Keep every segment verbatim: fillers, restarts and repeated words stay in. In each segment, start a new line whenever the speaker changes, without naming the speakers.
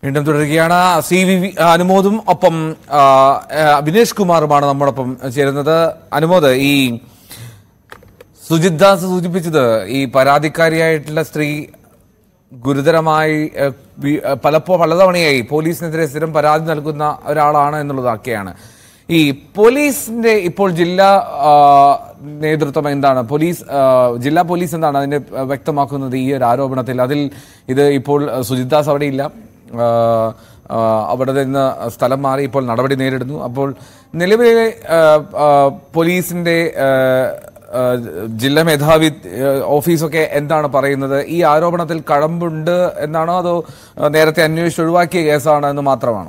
വീണ്ടും തുടരുകയാണ്. C V അനുമോദും ഒപ്പം വിനേഷ് കുമാറുമാണ് നമ്മോടൊപ്പം ചേരുന്നത്. അനുമോദ്, ഈ സുജിത് ദാസ് സൂചിപ്പിച്ചത് ഈ പരാതിക്കാരിയായിട്ടുള്ള സ്ത്രീ ഗുരുതരമായി പലപ്പോ പലതവണയായി പോലീസിനെതിരെ സ്ഥിരം പരാതി നൽകുന്ന ഒരാളാണ് എന്നുള്ളതൊക്കെയാണ്. ഈ പോലീസിന്റെ ഇപ്പോൾ ജില്ലാ നേതൃത്വം എന്താണ്, പോലീസ് ജില്ലാ പോലീസ് എന്താണ് അതിനെ വ്യക്തമാക്കുന്നത് ഈ ഒരു ആരോപണത്തിൽ? അതിൽ ഇത് ഇപ്പോൾ സുജിത് ദാസ് അവിടെയില്ല, അവിടെ നിന്ന് സ്ഥലം മാറി ഇപ്പോൾ നടപടി നേരിടുന്നു. അപ്പോൾ നിലവിലെ പോലീസിന്റെ ജില്ലാ മേധാവി ഓഫീസൊക്കെ എന്താണ് പറയുന്നത്? ഈ ആരോപണത്തിൽ കഴമ്പുണ്ട് എന്നാണോ അതോ നേരത്തെ അന്വേഷിച്ച് ഒഴിവാക്കിയ കേസാണ് എന്ന് മാത്രമാണോ?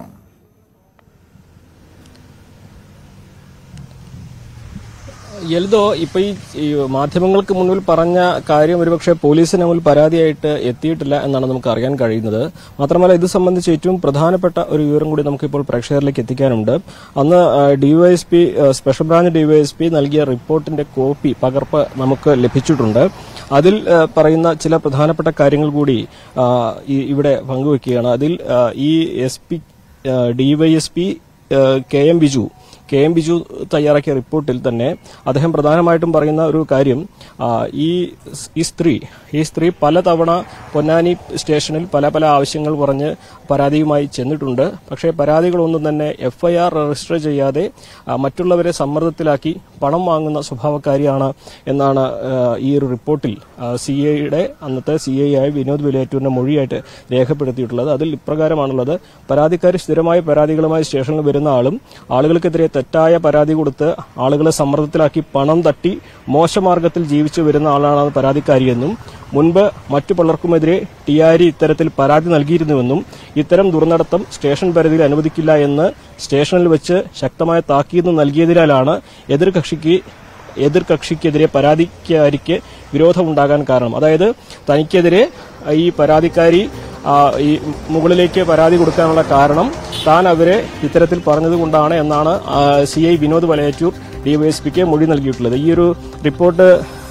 എൽദോ, ഇപ്പൊ ഈ മാധ്യമങ്ങൾക്ക് മുന്നിൽ പറഞ്ഞ കാര്യം ഒരുപക്ഷെ പോലീസിന് മുന്നിൽ പരാതിയായിട്ട് എത്തിയിട്ടില്ല എന്നാണ് നമുക്ക് അറിയാൻ കഴിയുന്നത്. മാത്രമല്ല, ഇത് സംബന്ധിച്ച് ഏറ്റവും പ്രധാനപ്പെട്ട ഒരു വിവരം കൂടി നമുക്കിപ്പോൾ പ്രേക്ഷകരിലേക്ക് എത്തിക്കാനുണ്ട്. അന്ന് ഡിവൈഎസ്പി സ്പെഷ്യൽ ബ്രാഞ്ച് ഡിവൈഎസ്പി നൽകിയ റിപ്പോർട്ടിന്റെ കോപ്പി പകർപ്പ് നമുക്ക് ലഭിച്ചിട്ടുണ്ട്. അതിൽ പറയുന്ന ചില പ്രധാനപ്പെട്ട കാര്യങ്ങൾ കൂടി ഇവിടെ പങ്കുവയ്ക്കുകയാണ്. അതിൽ ഈ S P DYSP K M Biju K M Biju തയ്യാറാക്കിയ റിപ്പോർട്ടിൽ തന്നെ അദ്ദേഹം പ്രധാനമായിട്ടും പറയുന്ന ഒരു കാര്യം, ഈ ഈ സ്ത്രീ ഈ സ്ത്രീ പലതവണ പൊന്നാനി സ്റ്റേഷനിൽ പല പല ആവശ്യങ്ങൾ പറഞ്ഞ് പരാതിയുമായി ചെന്നിട്ടുണ്ട്. പക്ഷേ പരാതികളൊന്നും തന്നെ എഫ് ഐ ആർ രജിസ്റ്റർ ചെയ്യാതെ മറ്റുള്ളവരെ സമ്മർദ്ദത്തിലാക്കി പണം വാങ്ങുന്ന സ്വഭാവക്കാരിയാണ് എന്നാണ് ഈ ഒരു റിപ്പോർട്ടിൽ സി ഐയുടെ അന്നത്തെ സി ഐ ആയ വിനോദ് വിലയേറ്റൂരിന്റെ മൊഴിയായിട്ട് രേഖപ്പെടുത്തിയിട്ടുള്ളത്. അതിൽ ഇപ്രകാരമാണുള്ളത്: പരാതിക്കാരി സ്ഥിരമായ പരാതികളുമായി സ്റ്റേഷനിൽ വരുന്ന ആളും ആളുകൾക്കെതിരെ തെറ്റായ പരാതി കൊടുത്ത് ആളുകളെ സമ്മർദ്ദത്തിലാക്കി പണം തട്ടി മോശമാർഗത്തിൽ ജീവിച്ചു വരുന്ന ആളാണ് പരാതിക്കാരിയെന്നും മുൻപ് മറ്റു പലർക്കുമെതിരെ ടിആരി ഇത്തരത്തിൽ പരാതി നൽകിയിരുന്നുവെന്നും ഇത്തരം ദുർനടത്തം സ്റ്റേഷൻ പരിധിയിൽ അനുവദിക്കില്ല എന്ന് സ്റ്റേഷനിൽ വെച്ച് ശക്തമായ താക്കീത് നൽകിയതിനാലാണ് എതിർകക്ഷിക്ക് എതിർകക്ഷിക്കെതിരെ പരാതിക്കാരിക്ക് വിരോധമുണ്ടാകാൻ കാരണം. അതായത് തനിക്കെതിരെ ഈ പരാതിക്കാരി ഈ മുകളിലേക്ക് പരാതി കൊടുക്കാനുള്ള കാരണം താൻ അവരെ ഇത്തരത്തിൽ പറഞ്ഞതുകൊണ്ടാണ് എന്നാണ് സി ഐ വിനോദ് വലയറ്റൂർ ഡിവൈഎസ്പിക്ക് മൊഴി നൽകിയിട്ടുള്ളത്. ഈ ഒരു റിപ്പോർട്ട്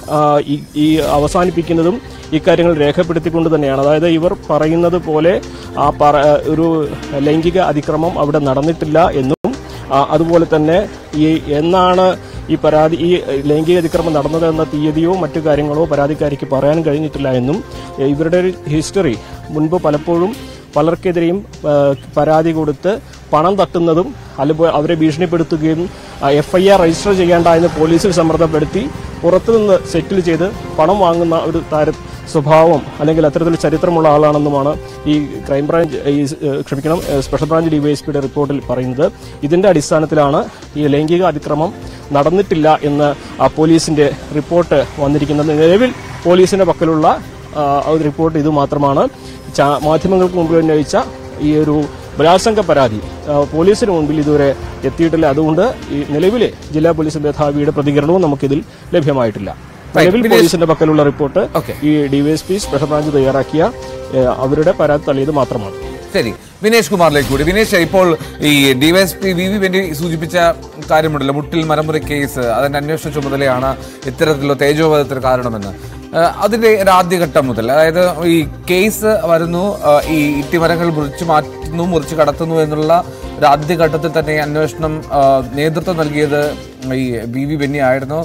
ഈ അവസാനിപ്പിക്കുന്നതും ഇക്കാര്യങ്ങൾ രേഖപ്പെടുത്തിക്കൊണ്ട് തന്നെയാണ്. അതായത് ഇവർ പറയുന്നത് പോലെ ആ ഒരു ലൈംഗിക അതിക്രമം അവിടെ നടന്നിട്ടില്ല എന്നും അതുപോലെ തന്നെ ഈ എന്നാണ് ഈ പരാതി ഈ ലൈംഗിക അതിക്രമം നടന്നതെന്ന തീയതിയോ മറ്റു കാര്യങ്ങളോ പരാതിക്കാരിക്ക് പറയാൻ കഴിഞ്ഞിട്ടില്ല എന്നും ഇവരുടെ ഹിസ്റ്ററി മുൻപ് പലപ്പോഴും പലർക്കെതിരെയും പരാതി കൊടുത്ത് പണം തട്ടുന്നതും അല്ലെങ്കിൽ അവരെ ഭീഷണിപ്പെടുത്തുകയും എഫ് ഐ ആർ രജിസ്റ്റർ ചെയ്യേണ്ട എന്ന് പോലീസിൽ സമ്മർദ്ദപ്പെടുത്തി പുറത്തുനിന്ന് സെറ്റിൽ ചെയ്ത് പണം വാങ്ങുന്ന ഒരു താര സ്വഭാവം അല്ലെങ്കിൽ അത്തരത്തിൽ ചരിത്രമുള്ള ആളാണെന്നുമാണ് ഈ ക്രൈംബ്രാഞ്ച് ഈ ക്ഷമിക്കണം സ്പെഷ്യൽ ബ്രാഞ്ച് ഡിവൈഎസ്പിയുടെ റിപ്പോർട്ടിൽ പറയുന്നത്. ഇതിന്റെ അടിസ്ഥാനത്തിലാണ് ഈ ലൈംഗിക അതിക്രമം നടന്നിട്ടില്ല എന്ന് പോലീസിന്റെ റിപ്പോർട്ട് വന്നിരിക്കുന്നത്. നിലവിൽ പോലീസിന്റെ പക്കലുള്ള റിപ്പോർട്ട് ഇത് മാത്രമാണ്. മാധ്യമങ്ങൾക്ക് മുമ്പിൽ ഉന്നയിച്ച ഈ ഒരു ബലാത്സംഗ പരാതി പോലീസിന് മുൻപിൽ ഇതുവരെ എത്തിയിട്ടില്ല. അതുകൊണ്ട് ഈ നിലവിലെ ജില്ലാ പോലീസ് മേധാവിയുടെ പ്രതികരണവും നമുക്കിതിൽ ലഭ്യമായിട്ടില്ല. നിലവിൽ പോലീസിന്റെ പക്കലുള്ള റിപ്പോർട്ട് ഈ ഡിവൈഎസ്പി സ്പെഷ്യൽ ബ്രാഞ്ച് തയ്യാറാക്കിയ അവരുടെ പരാതി തള്ളിയത് മാത്രമാണ്.
ശരി, വിനേഷ് കുമാറിലേക്ക് കൂടി. വിനേഷ്, ഇപ്പോൾ ഈ ഡിവൈഎസ്പി വി വി വെന്നി സൂചിപ്പിച്ച കാര്യമുണ്ടല്ലോ, മുട്ടിൽ മരമുറി കേസ്, അതിന്റെ അന്വേഷണ ചുമതലയാണ് ഇത്തരത്തിലുള്ള തേജോവധത്തിന് കാരണമെന്ന്. അതിന്റെ ഒരു ആദ്യഘട്ടം മുതൽ, അതായത് ഈ കേസ് വരുന്നു, ഈ ഇട്ടിമരങ്ങൾ മുറിച്ചു മാറ്റുന്നു, മുറിച്ചു കടത്തുന്നു എന്നുള്ള ഒരു ആദ്യഘട്ടത്തിൽ തന്നെ അന്വേഷണം നേതൃത്വം നൽകിയത് ഈ വി വി വെന്നി ആയിരുന്നു.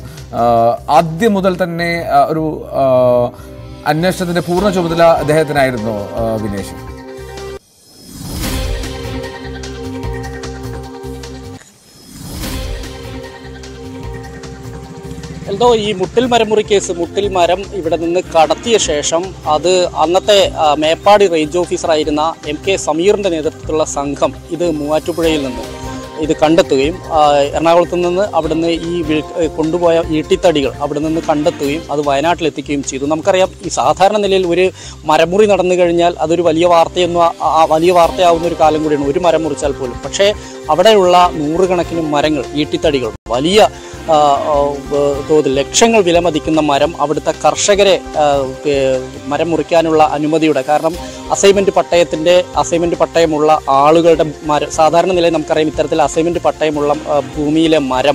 ആദ്യം മുതൽ തന്നെ ഒരു അന്വേഷണത്തിന്റെ പൂർണ്ണ ചുമതല അദ്ദേഹത്തിനായിരുന്നു. വിനേഷ്,
എന്തോ ഈ മുട്ടിൽ മരമുറി കേസ്, മുട്ടിൽ മരം ഇവിടെ നിന്ന് കടത്തിയ ശേഷം അത് അന്നത്തെ മേപ്പാടി റേഞ്ച് ഓഫീസറായിരുന്ന എം കെ സമീറിന്റെ നേതൃത്വത്തിലുള്ള സംഘം ഇത് മൂവാറ്റുപുഴയിൽ നിന്ന് ഇത് കണ്ടെത്തുകയും എറണാകുളത്ത് നിന്ന് അവിടുന്ന് ഈ കൊണ്ടുപോയ ഈട്ടിത്തടികൾ അവിടെ നിന്ന് കണ്ടെത്തുകയും അത് വയനാട്ടിലെത്തിക്കുകയും ചെയ്തു. നമുക്കറിയാം, ഈ സാധാരണ നിലയിൽ ഒരു മരമുറി നടന്നു കഴിഞ്ഞാൽ അതൊരു വലിയ വാർത്തയൊന്നും വലിയ വാർത്തയാവുന്ന ഒരു കാലം കൂടിയാണ്, ഒരു മരം മുറിച്ചാൽ പോലും. പക്ഷേ അവിടെയുള്ള നൂറുകണക്കിന് മരങ്ങൾ, ഈട്ടിത്തടികൾ, വലിയ തോതിൽ ലക്ഷങ്ങൾ വിലമതിക്കുന്ന മരം അവിടുത്തെ കർഷകരെ മരം മുറിക്കാനുള്ള അനുമതിയുടെ കാരണം അസൈൻമെന്റ് പട്ടയത്തിന്റെ അസൈൻമെന്റ് പട്ടയമുള്ള ആളുകളുടെ മരം, സാധാരണ നിലയിൽ നമുക്കറിയാം ഇത്തരത്തിൽ അസൈൻമെന്റ് പട്ടയമുള്ള ഭൂമിയിലെ മരം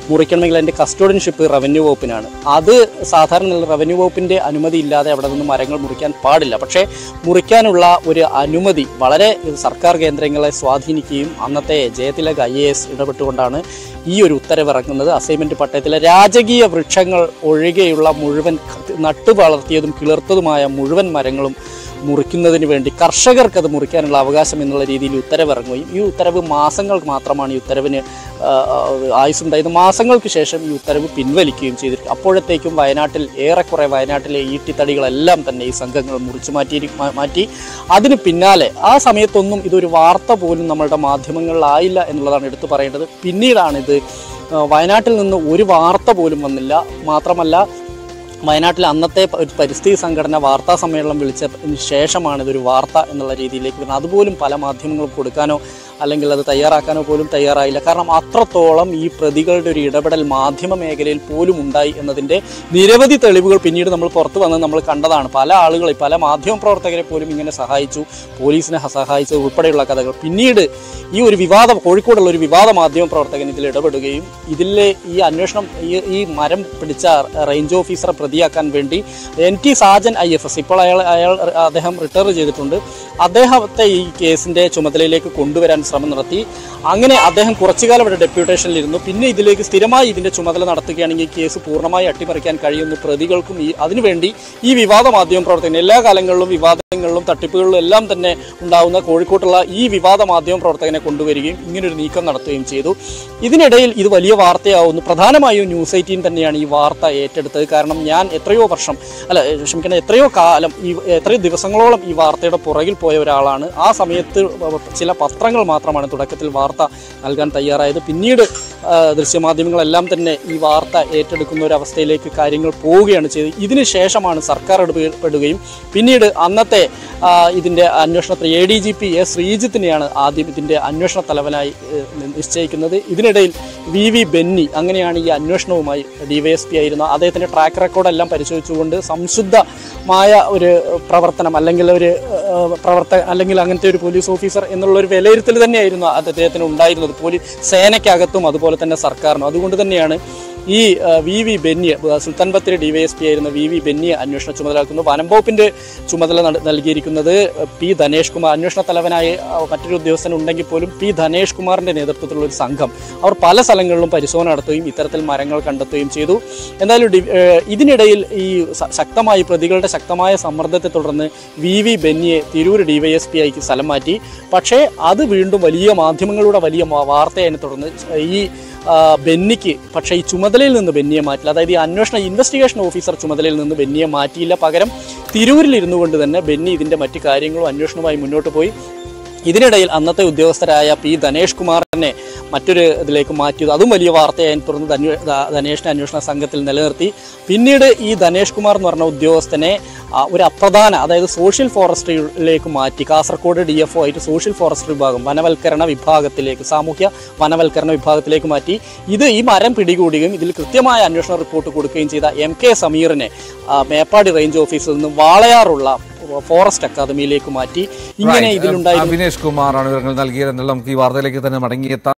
മുറിക്കണമെങ്കിൽ അതിൻ്റെ കസ്റ്റോഡിയൻഷിപ്പ് റവന്യൂ വകുപ്പിനാണ്. അത് സാധാരണ റവന്യൂ വകുപ്പിൻ്റെ അനുമതി ഇല്ലാതെ അവിടെ നിന്ന് മരങ്ങൾ മുറിക്കാൻ പാടില്ല. പക്ഷേ മുറിക്കാനുള്ള ഒരു അനുമതി വളരെ സർക്കാർ കേന്ദ്രങ്ങളെ സ്വാധീനിക്കുകയും അന്നത്തെ ജയതിലക് ഐ എ എസ് ഇടപെട്ടുകൊണ്ടാണ് ഈ ഒരു ഉത്തരവിറങ്ങുന്നത്. അസൈൻമെൻറ്റ് പട്ടയത്തിലെ രാജകീയ വൃക്ഷങ്ങൾ ഒഴികെയുള്ള മുഴുവൻ നട്ടു വളർത്തിയതും കിളിർത്തതുമായ മുഴുവൻ മരങ്ങളും മുറിക്കുന്നതിന് വേണ്ടി കർഷകർക്ക് അത് മുറിക്കാനുള്ള അവകാശം എന്നുള്ള രീതിയിൽ ഉത്തരവിറങ്ങുകയും ഈ ഉത്തരവ് മാസങ്ങൾക്ക് മാത്രമാണ് ഈ ഉത്തരവിന് ആയുസ്സുണ്ടായത്. മാസങ്ങൾക്ക് ശേഷം ഈ ഉത്തരവ് പിൻവലിക്കുകയും ചെയ്തിരിക്കും. അപ്പോഴത്തേക്കും വയനാട്ടിൽ ഏറെക്കുറെ വയനാട്ടിലെ ഈട്ടിത്തടികളെല്ലാം തന്നെ ഈ സംഘങ്ങൾ മുറിച്ചു മാറ്റി മാറ്റി അതിന് പിന്നാലെ ആ സമയത്തൊന്നും ഇതൊരു വാർത്ത പോലും നമ്മളുടെ മാധ്യമങ്ങളിലായില്ല എന്നുള്ളതാണ് എടുത്തു പറയേണ്ടത്. പിന്നീടാണിത് വയനാട്ടിൽ നിന്ന് ഒരു വാർത്ത പോലും വന്നില്ല. മാത്രമല്ല വയനാട്ടിലെ അന്നത്തെ ഒരു പരിസ്ഥിതി സംഘടന വാർത്താ സമ്മേളനം വിളിച്ച ശേഷമാണ് ഇതൊരു വാർത്ത എന്നുള്ള രീതിയിലേക്ക് വരുന്നത്. അതുപോലും പല മാധ്യമങ്ങളും കൊടുക്കാനോ അല്ലെങ്കിൽ അത് തയ്യാറാക്കാനോ പോലും തയ്യാറായില്ല. കാരണം അത്രത്തോളം ഈ പ്രതികളുടെ ഒരു ഇടപെടൽ മാധ്യമ മേഖലയിൽ പോലും ഉണ്ടായി എന്നതിൻ്റെ നിരവധി തെളിവുകൾ പിന്നീട് നമ്മൾ പുറത്തു വന്ന് നമ്മൾ കണ്ടതാണ്. പല ആളുകളെ പല മാധ്യമ പ്രവർത്തകരെ പോലും ഇങ്ങനെ സഹായിച്ചു, പോലീസിനെ സഹായിച്ചത് ഉൾപ്പെടെയുള്ള കഥകൾ. പിന്നീട് ഈ ഒരു വിവാദം കോഴിക്കോടുള്ള ഒരു വിവാദ മാധ്യമ പ്രവർത്തകൻ ഇതിൽ ഇടപെടുകയും ഇതിലെ ഈ അന്വേഷണം ഈ ഈ മരം പിടിച്ച റേഞ്ച് ഓഫീസറെ പ്രതിയാക്കാൻ വേണ്ടി N T Sajan I F S ഇപ്പോൾ അയാൾ അയാൾ അദ്ദേഹം റിട്ടയർ ചെയ്തിട്ടുണ്ട്. അദ്ദേഹത്തെ ഈ കേസിൻ്റെ ചുമതലയിലേക്ക് കൊണ്ടുവരാൻ ശ്രമം നടത്തി. അങ്ങനെ അദ്ദേഹം കുറച്ചുകാലം ഇവിടെ ഡെപ്യൂട്ടേഷനിലിരുന്നു. പിന്നെ ഇതിലേക്ക് സ്ഥിരമായി ഇതിൻ്റെ ചുമതല നടത്തുകയാണെങ്കിൽ ഈ കേസ് പൂർണ്ണമായി അട്ടിമറിക്കാൻ കഴിയുന്ന പ്രതികൾക്കും ഈ അതിനുവേണ്ടി ഈ വിവാദ മാധ്യമ പ്രവർത്തകൻ എല്ലാ കാലങ്ങളിലും വിവാദങ്ങളിലും തട്ടിപ്പുകളിലും എല്ലാം തന്നെ ഉണ്ടാകുന്ന കോഴിക്കോട്ടുള്ള ഈ വിവാദ മാധ്യമ പ്രവർത്തകനെ കൊണ്ടുവരികയും ഇങ്ങനൊരു നീക്കം നടത്തുകയും ചെയ്തു. ഇതിനിടയിൽ ഇത് വലിയ വാർത്തയാവുന്നു. പ്രധാനമായും ന്യൂസ് എയ്റ്റീൻ തന്നെയാണ് ഈ വാർത്ത ഏറ്റെടുത്തത്. കാരണം ഞാൻ എത്രയോ വർഷം അല്ല ക്ഷമിക്കണം എത്രയോ കാലം ഈ എത്രയോ ദിവസങ്ങളോളം ഈ വാർത്തയുടെ പുറകിൽ പോയ ഒരാളാണ്. ആ സമയത്ത് ചില പത്രങ്ങൾ മാത്രമാണ് തുടക്കത്തിൽ വാർത്ത നൽകാൻ തയ്യാറായത്. പിന്നീട് ദൃശ്യമാധ്യമങ്ങളെല്ലാം തന്നെ ഈ വാർത്ത ഏറ്റെടുക്കുന്ന ഒരു അവസ്ഥയിലേക്ക് കാര്യങ്ങൾ പോവുകയാണ് ചെയ്തത്. ഇതിന് ശേഷമാണ് സർക്കാർ ഇടപെടുകയും പിന്നീട് അന്നത്തെ ഇതിൻ്റെ അന്വേഷണത്തിൽ A D G P S ശ്രീജിത്തിനെയാണ് ആദ്യം ഇതിൻ്റെ അന്വേഷണ തലവനായി നിശ്ചയിക്കുന്നത്. ഇതിനിടയിൽ വി വി ബെന്നി അങ്ങനെയാണ് ഈ അന്വേഷണവുമായി ഡിവൈഎസ്പി ആയിരുന്ന അദ്ദേഹത്തിൻ്റെ ട്രാക്ക് റെക്കോർഡെല്ലാം പരിശോധിച്ചുകൊണ്ട് സംശുദ്ധമായ ഒരു പ്രവർത്തനം അല്ലെങ്കിൽ ഒരു പ്രവർത്തക അല്ലെങ്കിൽ അങ്ങനത്തെ ഒരു പോലീസ് ഓഫീസർ എന്നുള്ളൊരു വിലയിരുത്തൽ തന്നെയായിരുന്നു അദ്ദേഹത്തിന് ഉണ്ടായിരുന്നത്, പോലീസ് സേനയ്ക്കകത്തും അതുപോലെ തന്നെ സർക്കാരിനും. അതുകൊണ്ട് തന്നെയാണ് ഈ വി വി ബെന്നിയെ സുൽത്താൻ ബത്തേരി ഡിവൈഎസ്പി ആയിരുന്ന വി വി ബെന്നിയെ അന്വേഷണ ചുമതലയാക്കുന്നു. വനം വകുപ്പിൻ്റെ ചുമതല നൽകിയിരിക്കുന്നത് പി ധനേഷ് കുമാർ. അന്വേഷണ തലവനായി മറ്റൊരു ഉദ്യോഗസ്ഥൻ ഉണ്ടെങ്കിൽ പോലും പി ധനേഷ് കുമാറിൻ്റെ നേതൃത്വത്തിലുള്ള ഒരു സംഘം അവർ പല സ്ഥലങ്ങളിലും പരിശോധന നടത്തുകയും ഇത്തരത്തിൽ മരങ്ങൾ കണ്ടെത്തുകയും ചെയ്തു. എന്തായാലും ഇതിനിടയിൽ ഈ ശക്തമായി പ്രതികളുടെ ശക്തമായ സമ്മർദ്ദത്തെ തുടർന്ന് വി വി ബെന്നിയെ തിരൂർ ഡിവൈഎസ്പി ആയിക്ക് സ്ഥലം മാറ്റി. പക്ഷേ അത് വീണ്ടും വലിയ മാധ്യമങ്ങളുടെ വലിയ വാർത്തയെ തുടർന്ന് ഈ ബെന്നിക്ക് പക്ഷേ ഈ ചുമതലയിൽ നിന്ന് ബെന്നിയെ മാറ്റില്ല. അതായത് ഈ അന്വേഷണ ഇൻവെസ്റ്റിഗേഷൻ ഓഫീസർ ചുമതലയിൽ നിന്ന് ബെന്നിയെ മാറ്റിയില്ല. പകരം തിരൂരിൽ ഇരുന്നു കൊണ്ട് തന്നെ ബെന്നി ഇതിൻ്റെ മറ്റു കാര്യങ്ങളും അന്വേഷണവുമായി മുന്നോട്ട് പോയി. ഇതിനിടയിൽ അന്നത്തെ ഉദ്യോഗസ്ഥരായ പി ധനേഷ് കുമാറിനെ മറ്റൊരു ഇതിലേക്ക് മാറ്റിയത് അതും വലിയ വാർത്തയായി തുടർന്ന് ധനേഷിനെ അന്വേഷണ സംഘത്തിൽ നിലനിർത്തി. പിന്നീട് ഈ ധനേഷ് കുമാർ എന്ന് പറഞ്ഞ ഉദ്യോഗസ്ഥനെ ഒരു അപ്രധാന അതായത് സോഷ്യൽ ഫോറസ്ട്രിയിലേക്ക് മാറ്റി. കാസർഗോഡ് ഡി എഫ് ഒ ആയിട്ട് സോഷ്യൽ ഫോറസ്ട്രി വിഭാഗം വനവൽക്കരണ വിഭാഗത്തിലേക്ക് സാമൂഹ്യ വനവൽക്കരണ വിഭാഗത്തിലേക്ക് മാറ്റി. ഇത് ഈ മരം പിടികൂടുകയും ഇതിൽ കൃത്യമായ അന്വേഷണ റിപ്പോർട്ട് കൊടുക്കുകയും ചെയ്ത എം കെ സമീറിനെ മേപ്പാടി റേഞ്ച് ഓഫീസിൽ നിന്ന് വാളയാറുള്ള ഫോറസ്റ്റ് അക്കാദമിയിലേക്ക് മാറ്റി. ഇങ്ങനെ ഇതിലുണ്ടായി
അഭിനേഷ് കുമാറാണ് വിവരങ്ങൾ നൽകിയത് എന്നുള്ള നമുക്ക് ഈ വാർത്തയിലേക്ക് തന്നെ മടങ്ങിയെത്താം.